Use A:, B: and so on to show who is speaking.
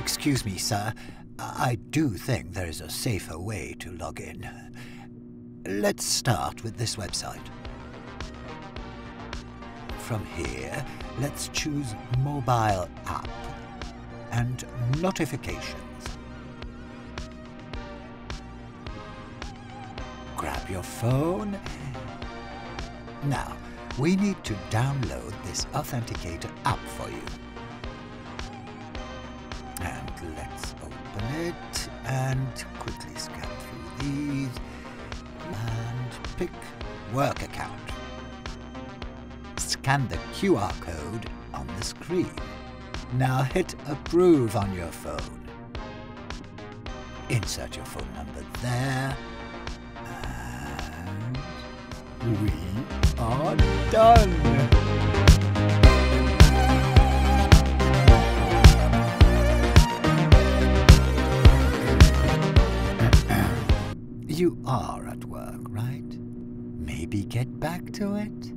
A: Excuse me, sir. I do think there is a safer way to log in. Let's start with this website. From here, let's choose Mobile App and Notifications. Grab your phone. Now, we need to download this Authenticator app for you. And let's open it and quickly scan through these and pick Work Account. Scan the QR code on the screen. Now hit Approve on your phone. Insert your phone number there. And we are done! You are at work, right? Maybe get back to it?